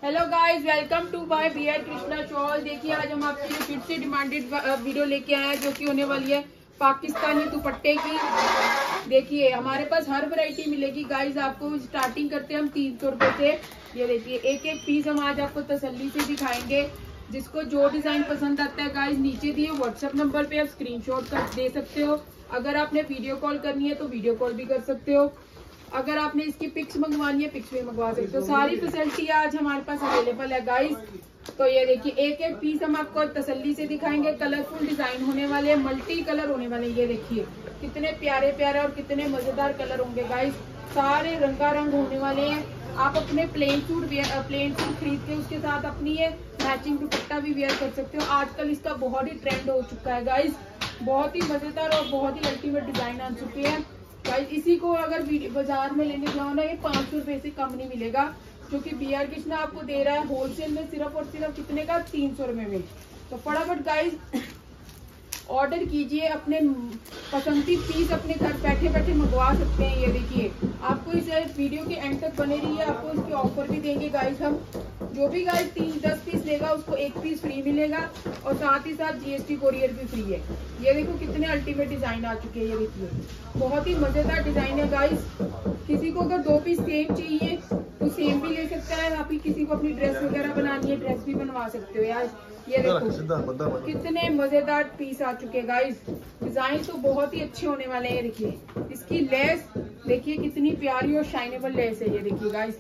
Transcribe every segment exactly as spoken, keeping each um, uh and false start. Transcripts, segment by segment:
Hello guys, welcome to by B R Krishna Chawl. देखिए आज हम आपके लिए फिर से डिमांडेड वीडियो लेके आए हैं जो कि होने वाली है पाकिस्तानी दुपट्टे की। देखिए हमारे पास हर वैरायटी मिलेगी गाइस। आपको स्टार्टिंग करते हैं हम तीन सौ रुपए से। ये देखिए एक एक पीस हम आज आपको तसल्ली से दिखाएंगे। जिसको जो डिजाइन पसंद आता है गाइस, नीचे दिए व्हाट्सएप नंबर पे आप स्क्रीनशॉट कर दे सकते हो। अगर आपने वीडियो कॉल करनी है तो वीडियो कॉल भी कर सकते हो। अगर आपने इसकी पिक्स मंगवानी है पिक्स भी मंगवा सकते हो। सारी फैसिलिटी आज हमारे पास अवेलेबल है गाइस। तो ये देखिए एक एक पीस हम आपको तसल्ली से दिखाएंगे। कलरफुल डिजाइन होने वाले हैं, मल्टी कलर होने वाले हैं। ये देखिए कितने प्यारे प्यारे और कितने मजेदार कलर होंगे गाइस। सारे रंगारंग होने वाले हैं। आप अपने प्लेन सूट प्लेन सूट खरीद के उसके साथ अपनी ये मैचिंग दुपट्टा भी वेयर कर सकते हो। आजकल इसका बहुत ही ट्रेंड हो चुका है गाइस। बहुत ही मजेदार और बहुत ही अल्टीमेट डिजाइन आ चुके हैं गाइस। इसी को अगर बाजार में लेने जाओ ना, ये पाँच सौ रुपए से कम नहीं मिलेगा, जो कि बी आर कृष्णा आपको दे रहा है होलसेल में सिर्फ और सिर्फ कितने का, तीन सौ रुपए में। तो फटाफट गाइस ऑर्डर कीजिए। अपने पसंदी पीस अपने घर बैठे बैठे मंगवा सकते हैं। ये देखिए आपको इस वीडियो के एंड तक बने रहिए, आपको इसके ऑफर भी देंगे गाइस हम। जो भी गाइस तीन दस पीस लेगा उसको एक पीस फ्री मिलेगा और साथ ही साथ जीएसटी कोरियर भी फ्री है। ये देखो कितने अल्टीमेट डिजाइन आ चुके हैं। ये देखिए बहुत ही मजेदार डिजाइन है गाइस। किसी को अगर दो पीस सेम चाहिए तो सेम भी ले सकता है। आप किसी को अपनी ड्रेस वगैरह बनानी है ड्रेस भी बनवा सकते हो यार। ये देखो कितने मजेदार पीस आ चुके हैं गाइस। डिजाइन तो बहुत ही अच्छे होने वाले हैं। ये देखिए इसकी लेस देखिए कितनी प्यारी और शाइनेबल लेस है। ये देखिए गाइस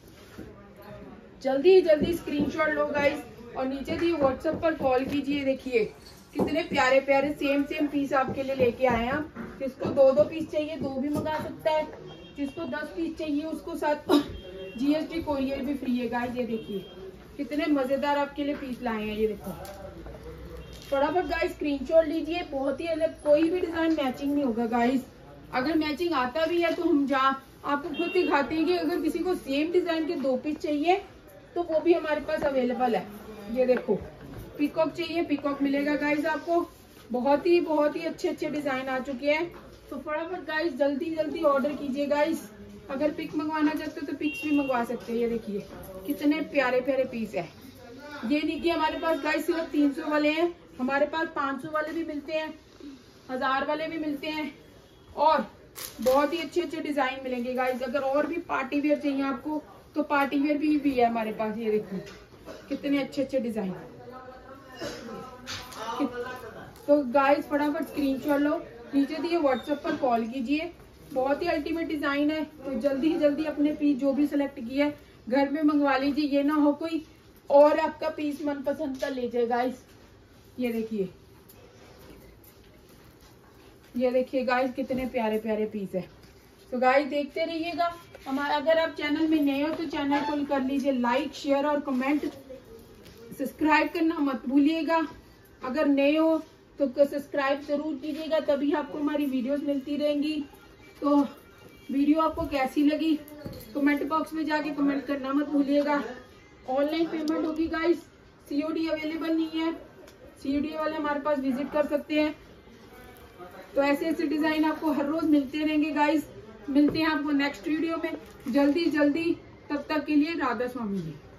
जल्दी ही जल्दी स्क्रीनशॉट लो गाइस और नीचे दिए व्हाट्सएप पर कॉल कीजिए। देखिए कितने प्यारे प्यारे सेम सेम पीस आपके लिए लेके आए हैं। जिसको दो दो पीस चाहिए दो भी मंगा सकता है। जिसको दस पीस चाहिए उसको साथ जीएसटी कोरियर भी फ्री है गाइस। ये देखिए कितने मजेदार आपके लिए पीस लाए हैं। ये देखो फटाफट गाइस स्क्रीनशॉट लीजिए। बहुत ही अलग, कोई भी डिजाइन मैचिंग नहीं होगा गाइस। अगर मैचिंग आता भी है तो हम जा आपको खुद दिखाते हैं कि अगर किसी को सेम डिजाइन के दो पीस चाहिए तो वो भी हमारे पास अवेलेबल है। ये देखो पीकॉक चाहिए पीकॉक मिलेगा गाइस आपको। बहुत ही बहुत ही अच्छे अच्छे डिजाइन आ चुके हैं। तो फटाफट गाइस जल्दी जल्दी ऑर्डर कीजिए गाइस। अगर पिक मंगवाना चाहते हो तो पिक्स भी मंगवा सकते हैं। ये देखिए कितने प्यारे प्यारे पीस है। ये देखिए हमारे पास गाइस सिर्फ तीन सौ वाले हैं। हमारे पास पाँच सौ वाले भी मिलते हैं, हजार वाले भी मिलते हैं और बहुत ही अच्छे अच्छे डिजाइन मिलेंगे गाइस। अगर और भी पार्टी वेयर चाहिए आपको तो पार्टी वेयर भी, भी है हमारे पास। ये देखिए कितने अच्छे अच्छे डिजाइन। तो गाइस फटाफट स्क्रीनशॉट लो, नीचे दिए व्हाट्सएप पर कॉल कीजिए। बहुत ही अल्टीमेट डिजाइन है। तो जल्दी ही जल्दी अपने पीस जो भी सिलेक्ट किया है घर में मंगवा लीजिए। ये ना हो कोई और आपका पीस मनपसंद का ले जाए गाइस। ये देखिए ये देखिए गाइस कितने प्यारे प्यारे पीस है। तो गाइस देखते रहिएगा हमारा। अगर आप चैनल में नए हो तो चैनल को कर लीजिए लाइक शेयर और कमेंट। सब्सक्राइब करना मत भूलिएगा। अगर नए हो तो सब्सक्राइब जरूर कीजिएगा, तभी आपको हमारी वीडियोस मिलती रहेंगी। तो वीडियो आपको कैसी लगी कमेंट बॉक्स में जाके कमेंट करना मत भूलिएगा। ऑनलाइन पेमेंट होगी गाइस, सीओडी अवेलेबल नहीं है। सीओडी वाले हमारे पास विजिट कर सकते हैं। तो ऐसे ऐसे डिजाइन आपको हर रोज मिलते रहेंगे गाइस। मिलते हैं आपको नेक्स्ट वीडियो में जल्दी जल्दी। तब तक के लिए राधा स्वामी जी।